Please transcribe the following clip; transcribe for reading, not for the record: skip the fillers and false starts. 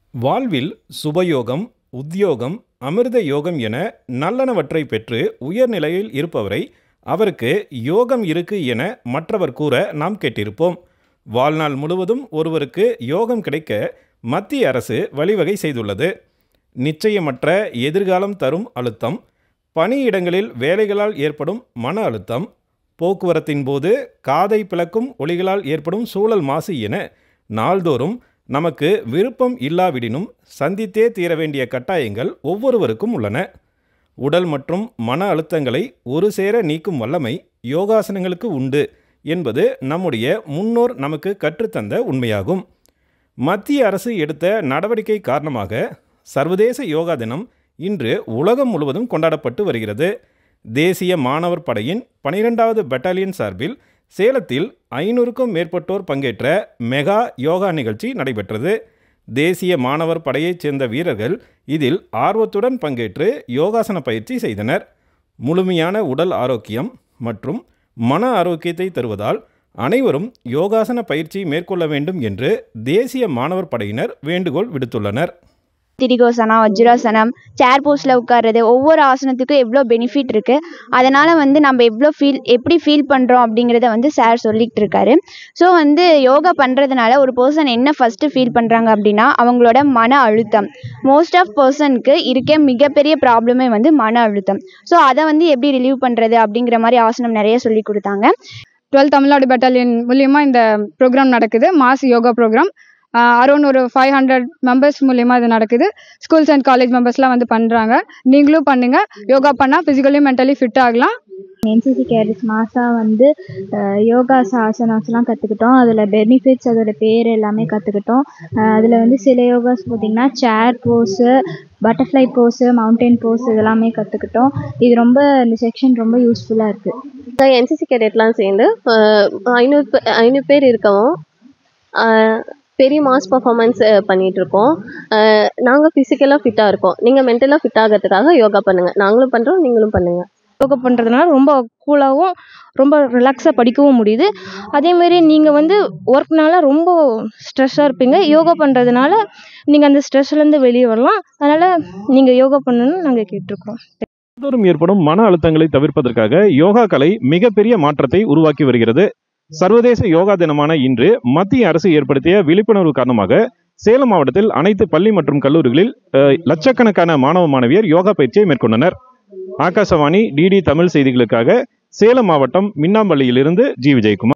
வாழ்வில் சுபயோகம், உத்தியோகம், அமிர்த யோகம் என நல்லனவற்றை பெற்று உயர்நிலையில் இருப்பவரை அவருக்கு யோகம் இருக்கு என மற்றவர் கூற நாம் கேட்டிருப்போம். வாழ்நாள் முழுவதும் ஒருவருக்கு யோகம் கிடைக்க மத்திய அரசு வழிவகை செய்துள்ளது. நிச்சயமற்ற எதிர்காலம் தரும் அழுத்தம், பணியிடங்களில் வேலைகளால் ஏற்படும் மன அழுத்தம், போக்குவரத்தின் போது காதை பிளக்கும் ஒலிகளால் ஏற்படும் சூழல் மாசு என நாள்தோறும் நமக்கு விருப்பம் இல்லாவிடினும் சந்தித்தே தீர வேண்டிய கட்டாயங்கள் ஒவ்வொருவருக்கும் உள்ளன. உடல் மற்றும் மன அழுத்தங்களை ஒரு சேர நீக்கும் வல்லமை யோகாசனங்களுக்கு உண்டு என்பது நம்முடைய முன்னோர் நமக்கு கற்றுத்தந்த உண்மையாகும். மத்திய அரசு எடுத்த நடவடிக்கை காரணமாக சர்வதேச யோகா தினம் இன்று உலகம் முழுவதும் கொண்டாடப்பட்டு வருகிறது. தேசிய மாணவர் படையின் 12வது பெட்டாலியன் சார்பில் சேலத்தில் 500க்கும் மேற்பட்டோர் பங்கேற்ற மெகா யோகா நிகழ்ச்சி நடைபெற்றது. தேசிய மாணவர் படையைச் சேர்ந்த வீரர்கள் இதில் ஆர்வத்துடன் பங்கேற்று யோகாசன பயிற்சி செய்தனர். முழுமையான உடல் ஆரோக்கியம் மற்றும் மன ஆரோக்கியத்தை தருவதால் அனைவரும் யோகாசன பயிற்சி மேற்கொள்ள வேண்டும் என்று தேசிய மாணவர் படையினர் வேண்டுகோள் விடுத்துள்ளனர். திரிகோசனா, வஜ்ராசனம், சேர் போஸ்டில் உட்கார்றது, ஒவ்வொரு ஆசனத்துக்கும் எவ்வளோ பெனிஃபிட் இருக்குது. அதனால் நம்ம எப்படி ஃபீல் பண்ணுறோம் அப்படிங்கிறத சார் சொல்லிகிட்டு இருக்காரு. ஸோ யோகா பண்ணுறதுனால ஒரு பர்சன் என்ன ஃபஸ்ட்டு ஃபீல் பண்ணுறாங்க அப்படின்னா அவங்களோட மன அழுத்தம். மோஸ்ட் ஆஃப் பர்சனுக்கு இருக்க மிகப்பெரிய ப்ராப்ளமே மன அழுத்தம். ஸோ அதை எப்படி ரிலீவ் பண்ணுறது அப்படிங்கிற மாதிரி ஆசனம் நிறைய சொல்லி கொடுத்தாங்க. 12 தமிழ்நாடு பெட்டாலியன் மூலியமாக இந்த ப்ரோக்ராம் நடக்குது. மாஸ் யோகா ப்ரோக்ராம் அரௌண்ட் ஒரு 500 மெம்பர்ஸ் மூலியமாக இது நடக்குது. ஸ்கூல்ஸ் அண்ட் காலேஜ் மெம்பர்ஸ்லாம் பண்ணுறாங்க. நீங்களும் பண்ணுங்கள். யோகா பண்ணால் ஃபிசிக்கலி மென்டலி ஃபிட் ஆகலாம். என்சிசி கேடட்ஸ் மாதம் யோகா ஆசனாஸ்லாம் கற்றுக்கிட்டோம். அதில் பெனிஃபிட்ஸ், அதோட பேர் எல்லாமே கற்றுக்கிட்டோம். அதில் சில யோகாஸ் பார்த்திங்கன்னா chair pose, butterfly pose, mountain pose இதெல்லாமே கற்றுக்கிட்டோம். இது இந்த செக்ஷன் ரொம்ப யூஸ்ஃபுல்லாக இருக்குது. என்சிசி கேடட்லாம் சேர்ந்து 500 பேர் இருக்கவும் பெரிய மாஸ் பர்ஃபார்மன்ஸ் பண்ணிகிட்ருக்கோம். நாங்கள் ஃபிசிக்கலாக ஃபிட்டாக இருக்கோம். நீங்கள் மென்டலாக ஃபிட் ஆகிறதுக்காக யோகா பண்ணுங்கள். நாங்களும் பண்ணுறோம், நீங்களும் பண்ணுங்கள். யோகா பண்ணுறதுனால ரொம்ப கூலாகவும் ரொம்ப ரிலாக்ஸாக படிக்கவும் முடியுது. அதேமாரி நீங்கள் ஒர்க்னால ரொம்ப ஸ்ட்ரெஸ்ஸாக இருப்பீங்க. யோகா பண்ணுறதுனால நீங்கள் அந்த ஸ்ட்ரெஸ்லேருந்து வெளியே வரலாம். அதனால் நீங்கள் யோகா பண்ணணும்னு நாங்கள் கேட்டிருக்கோம். தினந்தோறும் ஏற்படும் மன அழுத்தங்களை தவிர்ப்பதற்காக யோகா கலை மிகப்பெரிய மாற்றத்தை உருவாக்கி வருகிறது. சர்வதேச யோகா தினமான இன்று மத்திய அரசு ஏற்படுத்திய விழிப்புணர்வு காரணமாக சேலம் மாவட்டத்தில் அனைத்து பள்ளி மற்றும் கல்லூரிகளில் லட்சக்கணக்கான மாணவ மாணவியர் யோகா பயிற்சியை மேற்கொண்டனர். ஆகாசவாணி டிடி தமிழ் செய்திகளுக்காக சேலம் மாவட்டம் மின்னாம்பள்ளியிலிருந்து ஜி. விஜயகுமார்.